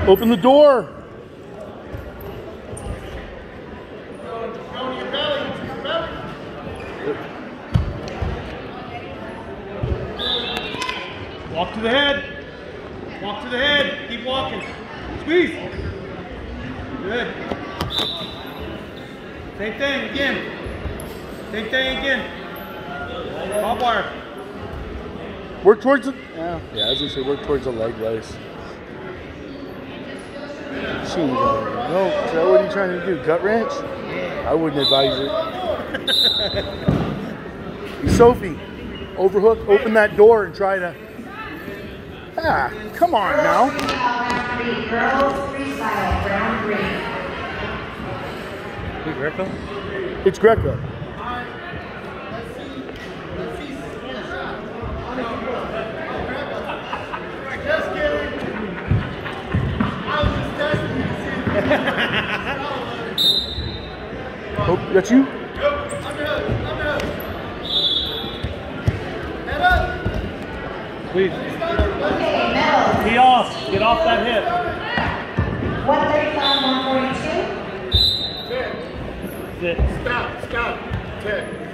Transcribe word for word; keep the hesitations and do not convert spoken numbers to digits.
Open the door. Walk to the head. Walk to the head. Keep walking. Squeeze. Good. Same thing again. Same thing again. Top wire. Work towards the. Yeah, yeah. As you say, work towards the leg lace. She ain't gonna- No, is that what are you trying to do? Gut wrench? I wouldn't advise it. Hey, Sophie, overhook, open that door and try to. Ah, come on now. Girls freestyle round three. Big Greco? It's Greco. Just kidding. I was just testing you. Oh, that's you? Nope, I'm good. I'm good. Head up. Please. Okay, medals. Tee off. Get off that hip. one thirty-five, one forty-two. Sit. Sit. Stop. Stop. Check.